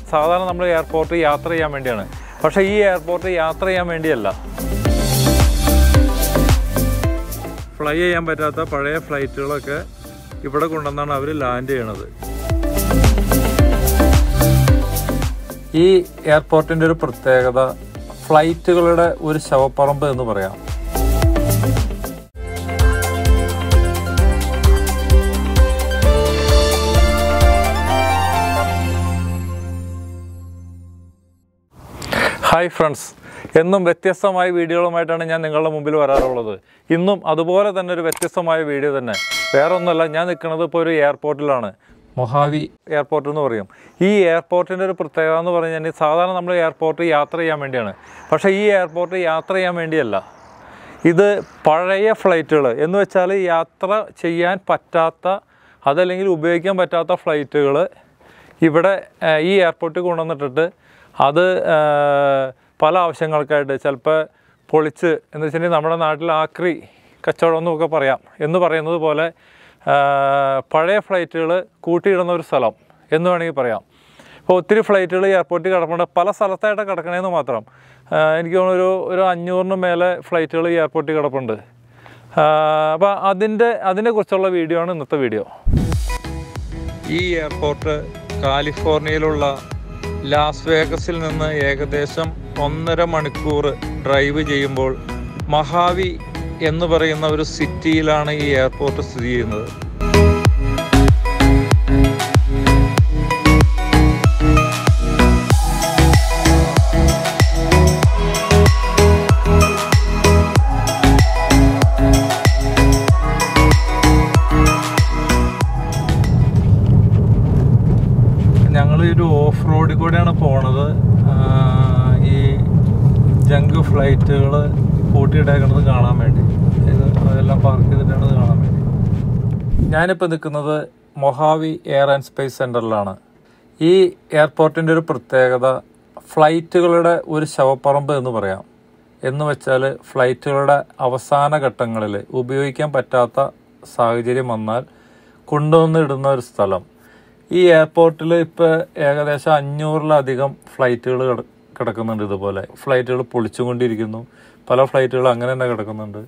സാധാരണ നമ്മൾ എയർപോർട്ട് യാത്ര ചെയ്യാൻ വേണ്ടിയാണ്. പക്ഷേ ഈ എയർപോർട്ട് യാത്ര ചെയ്യാൻ വേണ്ടിയല്ല. ഫ്ലൈ ചെയ്യാൻ പറ്റാത്ത പഴയ ഫ്ലൈറ്റുകളൊക്കെ ഇവിടെ കൊണ്ടുവന്നാണ് അവർ ലാൻഡ് ചെയ്യണത്. ഈ എയർപോർട്ടിൻ്റെ ഒരു പ്രത്യേകത ഫ്ലൈറ്റുകളുടെ ഒരു ശവപ്പറമ്പ് എന്ന് പറയാം. ഹായ് ഫ്രണ്ട്സ്, എന്നും വ്യത്യസ്തമായ വീഡിയോകളുമായിട്ടാണ് ഞാൻ നിങ്ങളുടെ മുമ്പിൽ വരാറുള്ളത്. ഇന്നും അതുപോലെ തന്നെ ഒരു വ്യത്യസ്തമായ വീഡിയോ തന്നെ. വേറെ ഒന്നുമല്ല, ഞാൻ നിൽക്കുന്നത് ഇപ്പോൾ ഒരു എയർപോർട്ടിലാണ്. മൊഹാവി എയർപോർട്ട് എന്ന് പറയും. ഈ എയർപോർട്ടിൻ്റെ ഒരു പ്രത്യേകത എന്ന് പറഞ്ഞു കഴിഞ്ഞാൽ സാധാരണ നമ്മൾ എയർപോർട്ട് യാത്ര ചെയ്യാൻ വേണ്ടിയാണ്. പക്ഷേ ഈ എയർപോർട്ട് യാത്ര ചെയ്യാൻ വേണ്ടിയല്ല. ഇത് പഴയ ഫ്ലൈറ്റുകൾ എന്ന് വെച്ചാൽ യാത്ര ചെയ്യാൻ പറ്റാത്ത, അതല്ലെങ്കിൽ ഉപയോഗിക്കാൻ പറ്റാത്ത ഫ്ലൈറ്റുകൾ ഇവിടെ ഈ എയർപോർട്ടിൽ കൊണ്ടുവന്നിട്ടിട്ട് അത് പല ആവശ്യങ്ങൾക്കായിട്ട് ചിലപ്പോൾ പൊളിച്ച്, എന്ന് വെച്ചിട്ടുണ്ടെങ്കിൽ നമ്മുടെ നാട്ടിൽ ആക്രി കച്ചവടം എന്നൊക്കെ പറയാം. എന്ന് പറയുന്നത് പോലെ പഴയ ഫ്ലൈറ്റുകൾ കൂട്ടിയിടുന്ന ഒരു സ്ഥലം എന്ന് വേണമെങ്കിൽ പറയാം. ഇപ്പോൾ ഒത്തിരി ഫ്ലൈറ്റുകൾ എയർപോർട്ടിൽ കിടപ്പുണ്ട്. പല സ്ഥലത്തായിട്ട് കിടക്കണേന്ന് മാത്രം. എനിക്ക് തോന്നുന്നു ഒരു 500 മേലെ ഫ്ലൈറ്റുകൾ എയർപോർട്ടിൽ കിടപ്പുണ്ട്. അപ്പോൾ അതിനെക്കുറിച്ചുള്ള വീഡിയോ ആണ് ഇന്നത്തെ വീഡിയോ. ഈ എയർപോർട്ട് കാലിഫോർണിയയിലുള്ള ലാസ് വേഗസിൽ നിന്ന് ഏകദേശം 1.5 മണിക്കൂർ ഡ്രൈവ് ചെയ്യുമ്പോൾ മൊഹാവി എന്ന് പറയുന്ന ഒരു സിറ്റിയിലാണ് ഈ എയർപോർട്ട് സ്ഥിതി ചെയ്യുന്നത്. ഞങ്ങളൊരു ഓഫ് റോഡിൽ കൂടെയാണ് പോണത്. ഈ ജങ്ക് ഫ്ലൈറ്റുകൾ കൂട്ടിയിട്ടേക്കുന്നത് കാണാൻ വേണ്ടി. അതെല്ലാം പാർക്ക് ചെയ്തിട്ടാണ് കാണാൻ വേണ്ടി. ഞാനിപ്പോൾ നിൽക്കുന്നത് മൊഹാവി എയർ ആൻഡ് സ്പേസ് സെൻറ്ററിലാണ്. ഈ എയർപോർട്ടിൻ്റെ ഒരു പ്രത്യേകത ഫ്ലൈറ്റുകളുടെ ഒരു ശവപ്പറമ്പ് എന്ന് പറയാം. എന്ന് വെച്ചാൽ ഫ്ലൈറ്റുകളുടെ അവസാന ഘട്ടങ്ങളിൽ ഉപയോഗിക്കാൻ പറ്റാത്ത സാഹചര്യം വന്നാൽ കൊണ്ടുവന്ന് ഇടുന്ന ഒരു സ്ഥലം. ഈ എയർപോർട്ടിൽ ഇപ്പോൾ ഏകദേശം 500-ലധികം ഫ്ലൈറ്റുകൾ കിടക്കുന്നുണ്ട്. ഇതുപോലെ ഫ്ലൈറ്റുകൾ പൊളിച്ചുകൊണ്ടിരിക്കുന്നു. പല ഫ്ലൈറ്റുകൾ അങ്ങനെ തന്നെ കിടക്കുന്നുണ്ട്.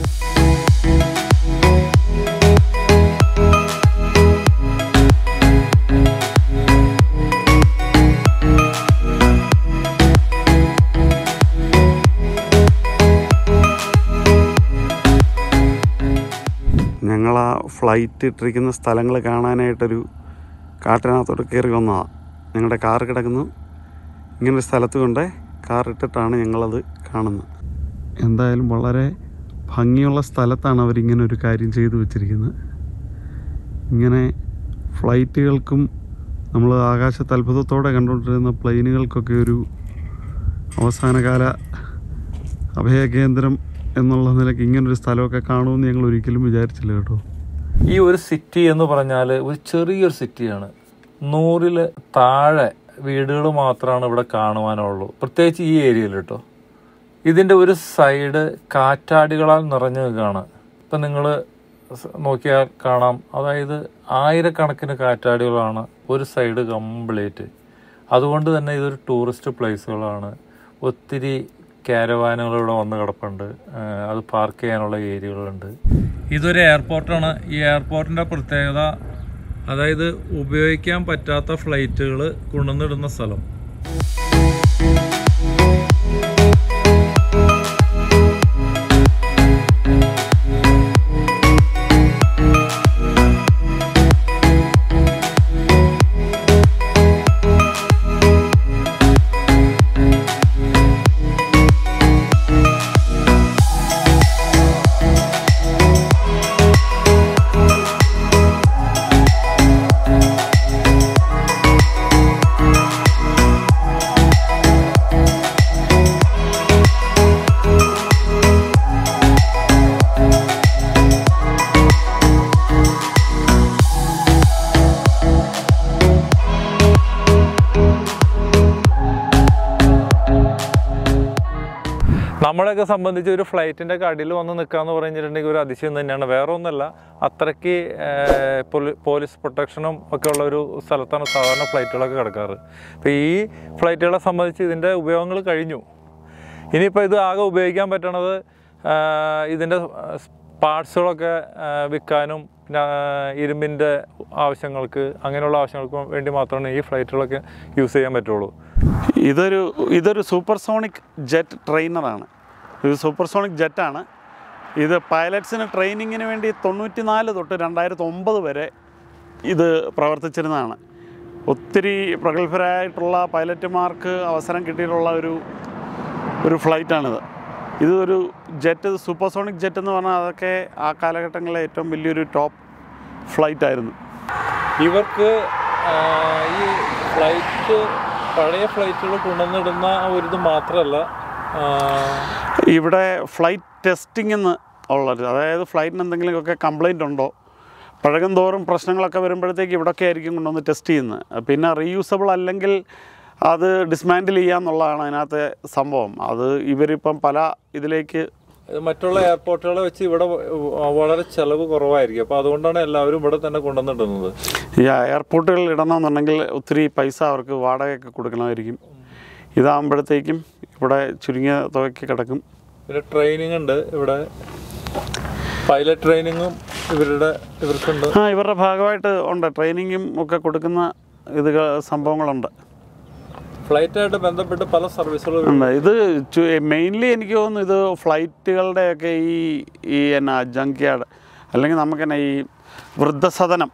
ഞങ്ങൾ ആ ഫ്ലൈറ്റ് ഇട്ടിരിക്കുന്ന സ്ഥലങ്ങൾ കാണാനായിട്ടൊരു കാട്ടിനകത്തോട്ട് കയറി വന്നതാണ്. ഞങ്ങളുടെ കാർ കിടക്കുന്നു. ഇങ്ങനൊരു സ്ഥലത്ത് കൊണ്ട് കാർ ഇട്ടിട്ടാണ് ഞങ്ങളത് കാണുന്നത്. എന്തായാലും വളരെ ഭംഗിയുള്ള സ്ഥലത്താണ് അവരിങ്ങനെ ഒരു കാര്യം ചെയ്തു വച്ചിരിക്കുന്നത്. ഇങ്ങനെ ഫ്ലൈറ്റുകൾക്കും നമ്മൾ ആകാശത്ത് അത്ഭുതത്തോടെ കണ്ടുകൊണ്ടിരുന്ന പ്ലെയിനുകൾക്കൊക്കെ ഒരു അവസാനകാല അഭയകേന്ദ്രം എന്നുള്ള നിലയ്ക്ക് ഇങ്ങനൊരു സ്ഥലമൊക്കെ കാണുമെന്ന് ഞങ്ങൾ ഒരിക്കലും വിചാരിച്ചില്ല കേട്ടോ. ഈ ഒരു സിറ്റി എന്ന് പറഞ്ഞാൽ ഒരു ചെറിയൊരു സിറ്റിയാണ്. 100-ൽ താഴെ വീടുകൾ മാത്രമാണ് ഇവിടെ കാണുവാനുള്ളൂ, പ്രത്യേകിച്ച് ഈ ഏരിയയിൽ കേട്ടോ. ഇതിൻ്റെ ഒരു സൈഡ് കാറ്റാടികളാൽ നിറഞ്ഞു നിൽക്കുകയാണ്. ഇപ്പം നിങ്ങൾ നോക്കിയാൽ കാണാം. അതായത് ആയിരക്കണക്കിന് കാറ്റാടികളാണ് ഒരു സൈഡ് കംപ്ലീറ്റ്. അതുകൊണ്ട് തന്നെ ഇതൊരു ടൂറിസ്റ്റ് പ്ലേസുകളാണ്. ഒത്തിരി കാരവാനുകൾ ഇവിടെ വന്ന് കിടപ്പുണ്ട്. അത് പാർക്ക് ചെയ്യാനുള്ള ഏരിയകളുണ്ട്. ഇതൊരു എയർപോർട്ടാണ്. ഈ എയർപോർട്ടിൻ്റെ പ്രത്യേകത അതായത് ഉപയോഗിക്കാൻ പറ്റാത്ത ഫ്ലൈറ്റുകൾ കൊണ്ടുവന്നിടുന്ന സ്ഥലം. നമ്മളെയൊക്കെ സംബന്ധിച്ച് ഒരു ഫ്ലൈറ്റിൻ്റെ അടിയിൽ വന്ന് നിൽക്കാമെന്ന് പറഞ്ഞിട്ടുണ്ടെങ്കിൽ ഒരു അതിശയം തന്നെയാണ്. വേറെ ഒന്നുമല്ല, അത്രയ്ക്ക് പോലീസ് പ്രൊട്ടക്ഷനും ഒക്കെ ഉള്ള ഒരു സ്ഥലത്താണ് സാധാരണ ഫ്ലൈറ്റുകളൊക്കെ കിടക്കാറ്. അപ്പോൾ ഈ ഫ്ലൈറ്റുകളെ സംബന്ധിച്ച് ഇതിൻ്റെ ഉപയോഗങ്ങൾ കഴിഞ്ഞു. ഇനിയിപ്പോൾ ഇത് ആകെ ഉപയോഗിക്കാൻ പറ്റണത് ഇതിൻ്റെ പാർട്സുകളൊക്കെ വിൽക്കാനും പിന്നെ ഇരുമ്പിൻ്റെ ആവശ്യങ്ങൾക്ക് അങ്ങനെയുള്ള ആവശ്യങ്ങൾക്ക് വേണ്ടി മാത്രമാണ് ഈ ഫ്ലൈറ്റുകളൊക്കെ യൂസ് ചെയ്യാൻ പറ്റുള്ളൂ. ഇതൊരു സൂപ്പർസോണിക് ജെറ്റ് ട്രെയിനറാണ്. ഇത് സൂപ്പർസോണിക് ജെറ്റാണ്. ഇത് പൈലറ്റ്സിന് ട്രെയിനിങ്ങിന് വേണ്ടി 94 തൊട്ട് 2009 വരെ ഇത് പ്രവർത്തിച്ചിരുന്നതാണ്. ഒത്തിരി പ്രഗത്ഭരായിട്ടുള്ള പൈലറ്റുമാർക്ക് അവസരം കിട്ടിയിട്ടുള്ള ഒരു ഫ്ലൈറ്റാണിത്. ഇതൊരു ജെറ്റ്, സൂപ്പർസോണിക് ജെറ്റ് എന്ന് പറഞ്ഞാൽ അതൊക്കെ ആ കാലഘട്ടങ്ങളിലെ ഏറ്റവും വലിയൊരു ടോപ്പ് ഫ്ലൈറ്റായിരുന്നു. ഇവർക്ക് ഈ ഫ്ലൈറ്റ് പഴയ ഫ്ലൈറ്റുകൾ കൊണ്ടുവന്നിടുന്ന ഒരിത് മാത്രമല്ല, ഇവിടെ ഫ്ലൈറ്റ് ടെസ്റ്റിംഗ് എന്ന് ഉള്ളത്, അതായത് ഫ്ലൈറ്റിന് എന്തെങ്കിലുമൊക്കെ കംപ്ലൈൻറ്റ് ഉണ്ടോ, പഴകം തോറും പ്രശ്നങ്ങളൊക്കെ വരുമ്പോഴത്തേക്ക് ഇവിടെയൊക്കെ ആയിരിക്കും കൊണ്ടുവന്ന് ടെസ്റ്റ് ചെയ്യുന്നത്. പിന്നെ റീയൂസബിൾ അല്ലെങ്കിൽ അത് ഡിസ്മാൻഡിൽ ചെയ്യാന്നുള്ളതാണ് അതിനകത്തെ സംഭവം. അത് ഇവരിപ്പം പല ഇതിലേക്ക് മറ്റുള്ള എയർപോർട്ടുകളെ വെച്ച് ഇവിടെ വളരെ ചിലവ് കുറവായിരിക്കും. അപ്പോൾ അതുകൊണ്ടാണ് എല്ലാവരും ഇവിടെ തന്നെ കൊണ്ടുവന്നിടുന്നത്. ഈ എയർപോർട്ടുകളിൽ ഇടണമെന്നുണ്ടെങ്കിൽ ഒത്തിരി പൈസ അവർക്ക് വാടകയൊക്കെ കൊടുക്കണമായിരിക്കും. ഇതാകുമ്പോഴത്തേക്കും ഇവിടെ ചുരുങ്ങിയ തുകയ്ക്ക് കിടക്കും. പിന്നെ ട്രെയിനിങ് ഉണ്ട് ഇവിടെ, പൈലറ്റ് ട്രെയിനിങ്ങും ഇവർക്കുണ്ട്. ഇവരുടെ ഭാഗമായിട്ട് ഉണ്ട്, ട്രെയിനിങ്ങും ഒക്കെ കൊടുക്കുന്ന സംഭവങ്ങളുണ്ട്. ഫ്ലൈറ്റായിട്ട് ബന്ധപ്പെട്ട് പല സർവീസുകളും ഉണ്ട്. ഇത് മെയിൻലി എനിക്ക് തോന്നുന്നു ഇത് ഫ്ലൈറ്റുകളുടെയൊക്കെ ഈ എന്നാ ജങ്ക് യാർഡ് അല്ലെങ്കിൽ നമുക്കെന്നാ ഈ വൃദ്ധസദനം,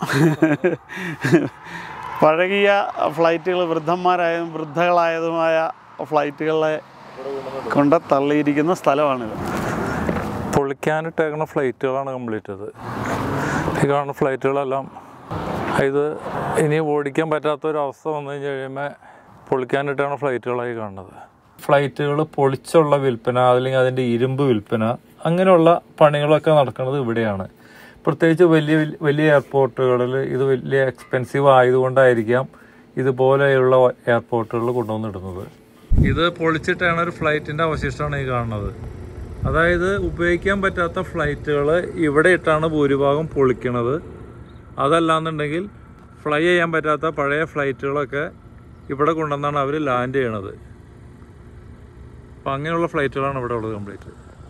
പഴകിയ ഫ്ലൈറ്റുകൾ, വൃദ്ധകളായതുമായ ഫ്ലൈറ്റുകളെ കൊണ്ട് തള്ളിയിരിക്കുന്ന സ്ഥലമാണിത്. പൊളിക്കാനിട്ടേക്കുന്ന ഫ്ലൈറ്റുകളാണ് കംപ്ലീറ്റ് ഇത്. ഈ കാണുന്ന ഫ്ലൈറ്റുകളെല്ലാം ഇത് ഇനി ഓടിക്കാൻ പറ്റാത്തൊരവസ്ഥ വന്നു കഴിഞ്ഞ് കഴിയുമ്പോൾ പൊളിക്കാനിട്ടാണ് ഫ്ലൈറ്റുകളായി കാണുന്നത്. ഫ്ലൈറ്റുകൾ പൊളിച്ചുള്ള വിൽപ്പന, അല്ലെങ്കിൽ അതിൻ്റെ ഇരുമ്പ് വിൽപ്പന, അങ്ങനെയുള്ള പണികളൊക്കെ നടക്കുന്നത് ഇവിടെയാണ്. പ്രത്യേകിച്ച് വലിയ വലിയ എയർപോർട്ടുകളിൽ ഇത് വലിയ എക്സ്പെൻസീവ് ആയതുകൊണ്ടായിരിക്കാം ഇതുപോലെയുള്ള എയർപോർട്ടുകളിൽ കൊണ്ടുവന്നിടുന്നത്. ഇത് പൊളിച്ചിട്ടാണ് ഒരു ഫ്ലൈറ്റിൻ്റെ അവശിഷ്ടമാണ് ഈ കാണുന്നത്. അതായത് ഉപയോഗിക്കാൻ പറ്റാത്ത ഫ്ലൈറ്റുകൾ ഇവിടെ ഇട്ടാണ് ഭൂരിഭാഗം പൊളിക്കണത്. അതല്ലാന്നുണ്ടെങ്കിൽ ഫ്ലൈ ചെയ്യാൻ പറ്റാത്ത പഴയ ഫ്ലൈറ്റുകളൊക്കെ ഇവിടെ കൊണ്ടുവന്നാണ് അവർ ലാൻഡ് ചെയ്യണത്. അപ്പം അങ്ങനെയുള്ള ഫ്ലൈറ്റുകളാണ് ഇവിടെ ഉള്ളത് കംപ്ലീറ്റ്.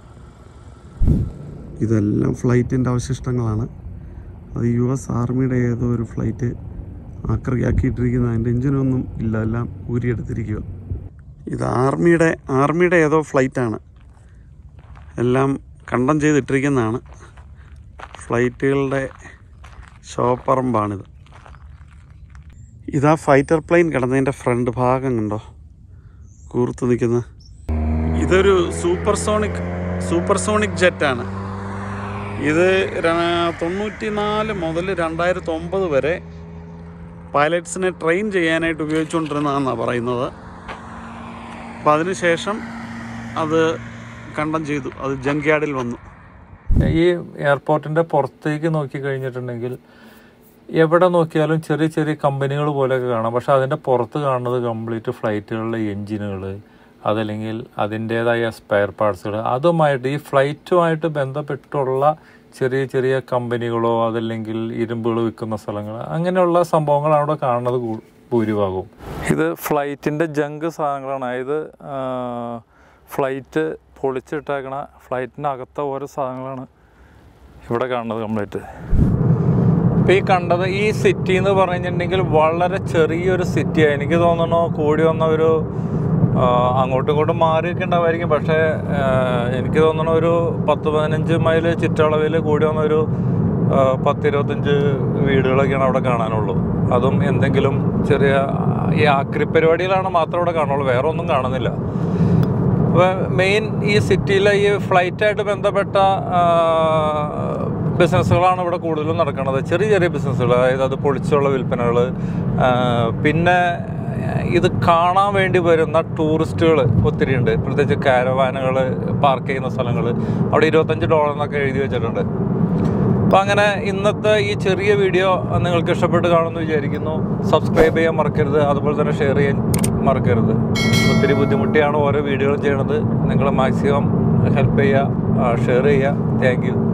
ഇതെല്ലാം ഫ്ലൈറ്റിൻ്റെ അവശിഷ്ടങ്ങളാണ്. അത് US ആർമിയുടെ ഏതോ ഒരു ഫ്ലൈറ്റ് ആക്കിയിട്ടിരിക്കുന്ന, അതിൻ്റെ എഞ്ചിനൊന്നും ഇല്ല, എല്ലാം ഊരിയെടുത്തിരിക്കുക. ഇത് ആർമിയുടെ ഏതോ ഫ്ലൈറ്റാണ്, എല്ലാം കണ്ടം ചെയ്തിട്ടിരിക്കുന്നതാണ്. ഫ്ലൈറ്റുകളുടെ ഷോപ്പറമ്പാണിത്. ഇതാ ഫൈറ്റർ പ്ലെയിൻ കിടന്നതിൻ്റെ ഫ്രണ്ട് ഭാഗം കണ്ടോ, കൂർത്ത് നിൽക്കുന്നത്. ഇതൊരു സൂപ്പർസോണിക് ജെറ്റാണ്. ഇത് 94 മുതൽ 2009 വരെ പൈലറ്റ്സിനെ ട്രെയിൻ ചെയ്യാനായിട്ട് ഉപയോഗിച്ചുകൊണ്ടിരുന്നതെന്നാണ് പറയുന്നത്. അപ്പം അതിനുശേഷം അത് കണ്ടം ചെയ്തു, അത് ജങ്ക് യാർഡിൽ വന്നു. ഈ എയർപോർട്ടിൻ്റെ പുറത്തേക്ക് നോക്കി കഴിഞ്ഞിട്ടുണ്ടെങ്കിൽ എവിടെ നോക്കിയാലും ചെറിയ ചെറിയ കമ്പനികൾ പോലെയൊക്കെ കാണാം. പക്ഷെ അതിൻ്റെ പുറത്ത് കാണുന്നത് കംപ്ലീറ്റ് ഫ്ലൈറ്റുകളുടെ എൻജിനുകൾ, അതല്ലെങ്കിൽ അതിൻ്റേതായ സ്പെയർ പാർട്സുകൾ, അതുമായിട്ട് ഈ ഫ്ലൈറ്റുമായിട്ട് ബന്ധപ്പെട്ടുള്ള ചെറിയ ചെറിയ കമ്പനികളോ അതല്ലെങ്കിൽ ഇരുമ്പുകൾ വിൽക്കുന്ന സ്ഥലങ്ങൾ, അങ്ങനെയുള്ള സംഭവങ്ങളാണ് അവിടെ കാണുന്നത് ഭൂരിഭാഗവും. ഇത് ഫ്ലൈറ്റിൻ്റെ ജങ്ക് സാധനങ്ങളാണ്. ഇത് ഫ്ലൈറ്റ് പൊളിച്ചിട്ടേക്കണ ഫ്ലൈറ്റിനകത്ത ഓരോ സാധനങ്ങളാണ് ഇവിടെ കാണുന്നത് കംപ്ലീറ്റ്. ഇപ്പോൾ ഈ കണ്ടത് ഈ സിറ്റി എന്ന് പറഞ്ഞിട്ടുണ്ടെങ്കിൽ വളരെ ചെറിയൊരു സിറ്റിയാണ്. എനിക്ക് തോന്നുന്നു കൂടി വന്ന ഒരു അങ്ങോട്ടും ഇങ്ങോട്ടും മാറിയൊക്കെ ഉണ്ടാവുമായിരിക്കും. പക്ഷേ എനിക്ക് തോന്നുന്നു ഒരു 10-15 മൈൽ ചുറ്റളവിൽ കൂടി വന്ന ഒരു 10-25 വീടുകളൊക്കെയാണ് അവിടെ കാണാനുള്ളൂ. അതും എന്തെങ്കിലും ചെറിയ ഈ ആക്രി പരിപാടിയിലാണ് മാത്രം അവിടെ കാണുള്ളൂ, വേറെ ഒന്നും കാണുന്നില്ല. അപ്പോൾ മെയിൻ ഈ സിറ്റിയിലെ ഈ ഫ്ലൈറ്റായിട്ട് ബന്ധപ്പെട്ട ബിസിനസ്സുകളാണ് ഇവിടെ കൂടുതലും നടക്കുന്നത്. ചെറിയ ചെറിയ ബിസിനസ്സുകൾ, അതായത് അത് പൊളിച്ചുള്ള വിൽപ്പനകൾ. പിന്നെ ഇത് കാണാൻ വേണ്ടി വരുന്ന ടൂറിസ്റ്റുകൾ ഒത്തിരി ഉണ്ട്. പ്രത്യേകിച്ച് കാരവാനുകൾ പാർക്ക് ചെയ്യുന്ന സ്ഥലങ്ങൾ, അവിടെ $25 എന്നൊക്കെ എഴുതി വെച്ചിട്ടുണ്ട്. അപ്പോൾ അങ്ങനെ ഇന്നത്തെ ഈ ചെറിയ വീഡിയോ നിങ്ങൾക്ക് ഇഷ്ടപ്പെട്ട് കാണുമെന്ന് വിചാരിക്കുന്നു. സബ്സ്ക്രൈബ് ചെയ്യാൻ മറക്കരുത്, അതുപോലെ തന്നെ ഷെയർ ചെയ്യാൻ മറക്കരുത്. ഒത്തിരി ബുദ്ധിമുട്ടിയാണ് ഓരോ വീഡിയോകളും ചെയ്യണത്. നിങ്ങൾ മാക്സിമം ഹെൽപ്പ് ചെയ്യുക, ഷെയർ ചെയ്യുക. Thank U.